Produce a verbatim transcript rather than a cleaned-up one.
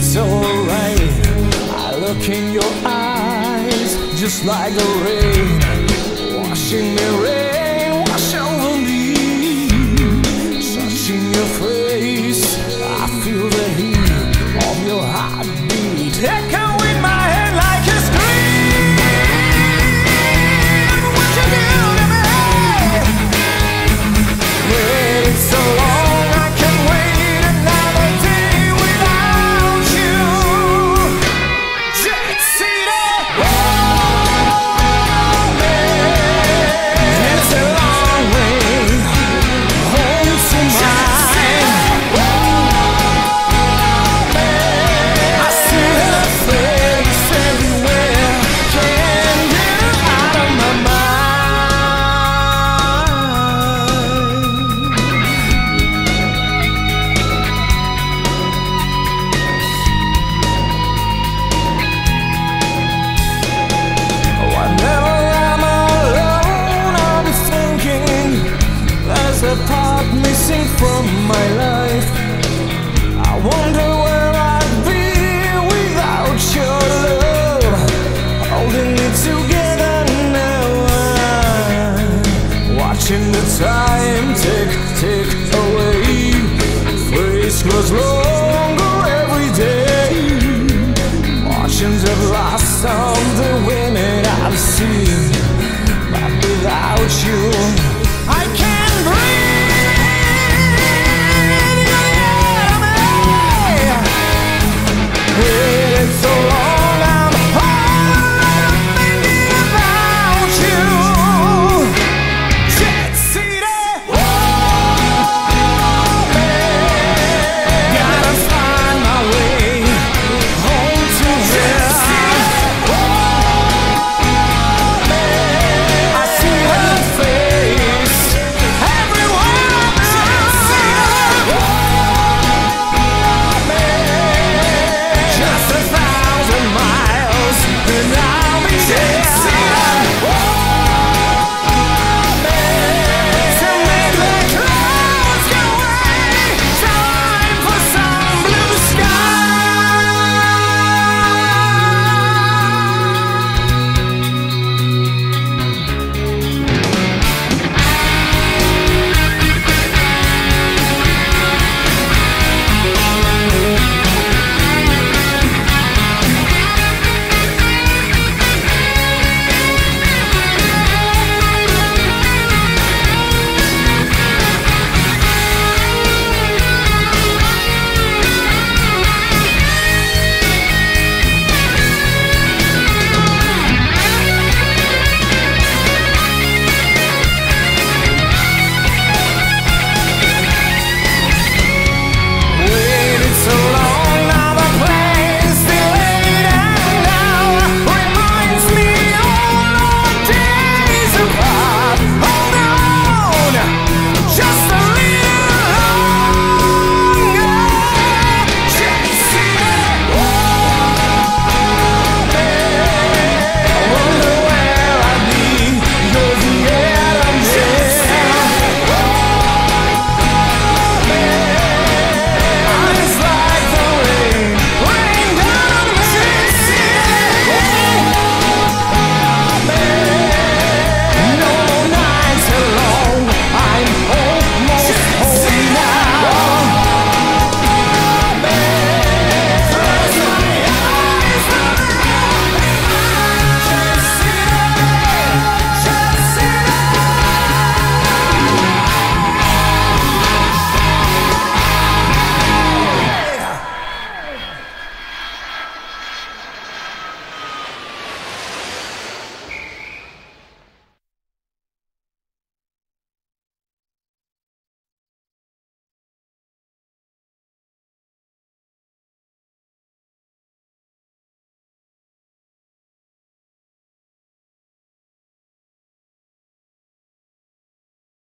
it's alright. I look in your eyes, just like the rain, washing me rain, wash over me. Touching your face, I feel the heat of your heartbeat echoing my head like a scream. What you do to me? Well, it's so long, I can't wait another day without you. Jet seater, oh man, it's a long way home to mine. Oh man, I see her face everywhere, can't get her out of my mind. Whenever I'm alone, I'll be thinking there's a part missing from my life. I wonder where I'd be without your love, holding me together now. I'm watching the time tick, tick away. Face close, Lord.